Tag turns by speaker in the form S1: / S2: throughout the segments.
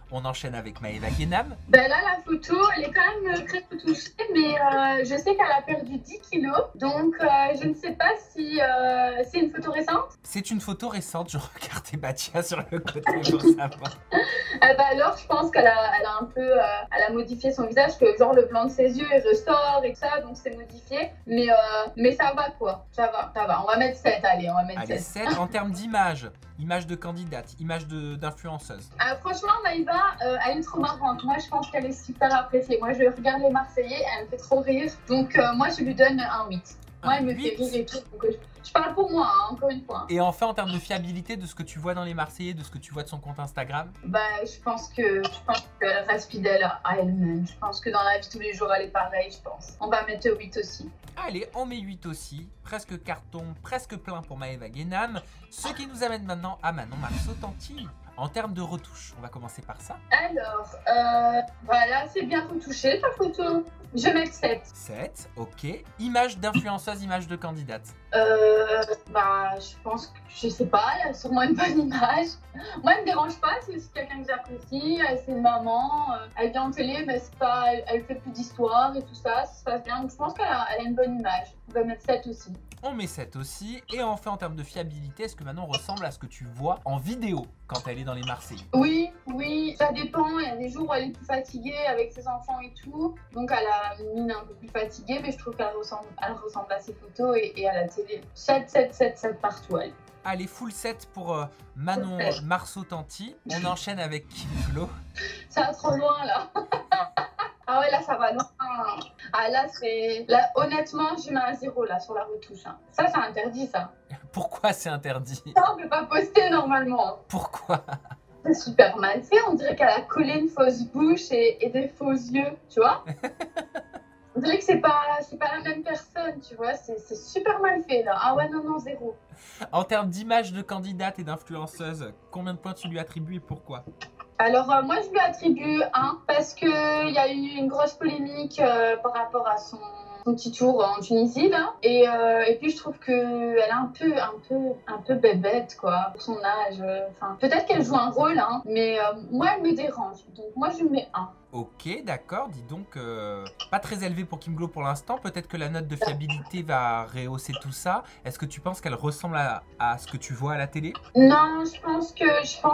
S1: On enchaîne avec Maëva Guénam.
S2: Ben là, la photo, elle est quand même très retouchée, mais je sais qu'elle a perdu 10 kilos. Donc, je ne sais pas si c'est une photo récente.
S1: C'est une photo récente, je regardais Batia sur le côté pour savoir.
S2: Ben alors, je pense qu'elle a un peu elle a modifié son visage, que genre le blanc de ses yeux il ressort et tout ça, donc c'est modifié. Mais ça va quoi, ça va. On va mettre 7, allez, on va mettre
S1: Allez,
S2: 7.
S1: 7 en termes d'image. Image de candidate, image d'influenceuse.
S2: Franchement, Maïva, elle est trop marrante. Moi, je pense qu'elle est super appréciée. Moi, je regarde les Marseillais, elle me fait trop rire. Donc, moi, je lui donne un 8. Moi, elle me fait rire et tout. Donc, je parle pour moi, hein, encore une fois.
S1: Et enfin, en termes de fiabilité, de ce que tu vois dans les Marseillais, de ce que tu vois de son compte Instagram?
S2: Bah, je pense qu'elle reste fidèle à elle-même. Je pense que dans la vie de tous les jours, elle est pareille, je pense. On va mettre 8 aussi.
S1: Allez, on met 8 aussi. Presque carton, presque plein pour Maëva Guénam. Ce qui nous amène maintenant à Manon Marceau-Tanti. En termes de retouche, on va commencer par ça.
S2: Alors, voilà, c'est bien retouché ta photo. Je vais mettre 7.
S1: 7, ok. Image d'influenceuse, image de candidate.
S2: Bah, je pense que, je sais pas, elle a sûrement une bonne image. Moi, elle me dérange pas, c'est aussi quelqu'un que j'apprécie. C'est une maman, elle vient en télé, mais c'est pas, elle fait plus d'histoire et tout ça, ça se passe bien. Donc, je pense qu'elle a une bonne image. On va mettre 7 aussi.
S1: On met 7 aussi. Et enfin, en termes de fiabilité, est-ce que Manon ressemble à ce que tu vois en vidéo quand elle est dans les Marseillais?
S2: Oui, ça dépend. Il y a des jours où elle est plus fatiguée avec ses enfants et tout. Donc, elle a une mine un peu plus fatiguée, mais je trouve qu'elle ressemble à ses photos et à la télé. 7 partout, elle.
S1: Allez, full 7 pour Manon Marceau-Tanti. On enchaîne avec Kim Glo.
S2: Ça va trop loin, là. Ah ouais, là, ça va loin. Ah là, là, honnêtement, je mets un 0 là sur la retouche. Hein. Ça, c'est interdit, ça.
S1: Pourquoi c'est interdit?
S2: Ça, on peut pas poster normalement.
S1: Pourquoi?
S2: C'est super mal fait. On dirait qu'elle a collé une fausse bouche et des faux yeux, tu vois. On dirait que c'est pas la même personne, tu vois. C'est super mal fait, là. Ah ouais, non, 0.
S1: En termes d'image de candidate et d'influenceuse, combien de points tu lui attribues et pourquoi?
S2: Alors, moi, je lui attribue 1 parce qu'il y a eu une grosse polémique par rapport à son petit tour en Tunisie, là. Et puis, je trouve qu'elle est un peu bébête, quoi, pour son âge. Enfin, peut-être qu'elle joue un rôle, hein, mais moi, elle me dérange. Donc, moi, je lui mets 1.
S1: Ok, d'accord, dis donc, pas très élevé pour Kim Glo pour l'instant. Peut-être que la note de fiabilité va rehausser tout ça. Est-ce que tu penses qu'elle ressemble à ce que tu vois à la télé?
S2: Non, je pense qu'elle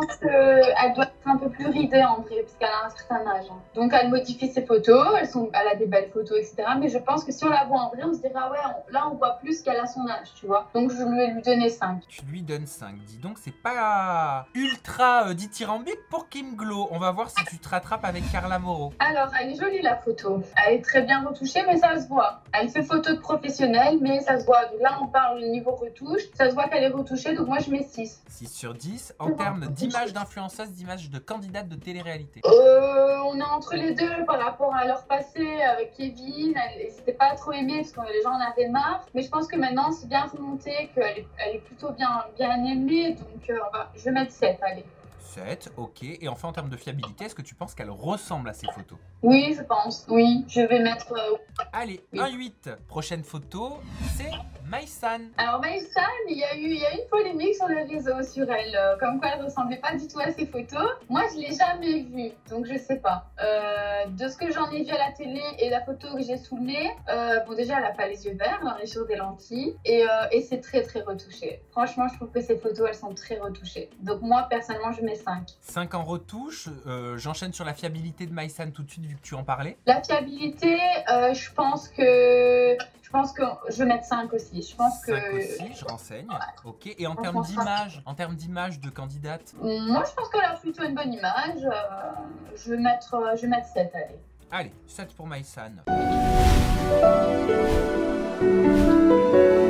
S2: doit être un peu plus ridée en vrai, parce qu'elle a un certain âge. Hein. Donc elle modifie ses photos, elle a des belles photos, etc. Mais je pense que si on la voit en vrai, on se dira ouais, là on voit plus qu'elle a son âge, tu vois. Donc je vais lui donner 5.
S1: Tu lui donnes 5. Dis donc, c'est pas ultra dithyrambique pour Kim Glo. On va voir si tu te rattrapes avec Carla Moreau.
S2: Alors, elle est jolie la photo. Elle est très bien retouchée, mais ça se voit. Elle fait photo de professionnelle, mais ça se voit. Donc là, on parle du niveau retouche. Ça se voit qu'elle est retouchée, donc moi je mets 6.
S1: 6 sur 10. En termes d'image d'influenceuse, d'image de candidate de télé-réalité.
S2: On est entre les deux par rapport à leur passé avec Kevin. Ils n'étaient pas trop aimés parce que les gens en avaient marre. Mais je pense que maintenant, c'est bien remonté, qu'elle est plutôt bien aimée. Donc, je vais mettre 7, allez.
S1: 7, ok. Et enfin, en termes de fiabilité, est-ce que tu penses qu'elle ressemble à ces photos?
S2: Oui, je pense. Oui, je vais mettre...
S1: Allez, oui. Un 8. Prochaine photo, c'est Maïsan.
S2: Alors Maïsan, il y a eu une polémique sur les réseaux sur elle, comme quoi elle ressemblait pas du tout à ses photos. Moi, je l'ai jamais vue, donc je sais pas. De ce que j'en ai vu à la télé et la photo que j'ai sous le nez, bon déjà, elle a pas les yeux verts, elle est sur des lentilles, et c'est très très retouché. Franchement, je trouve que ces photos, elles sont très retouchées. Donc moi, personnellement, je mets 5.
S1: 5 en retouche. J'enchaîne sur la fiabilité de Maïsan tout de suite, vu que tu en parlais.
S2: La fiabilité, je pense que je vais mettre 5 aussi. Je pense
S1: 5 aussi, je renseigne. Ouais. Ok. Et en termes d'image de candidate?
S2: Moi, je pense qu'elle a plutôt une bonne image. Je vais mettre 7, allez.
S1: Allez, 7 pour Maïsan.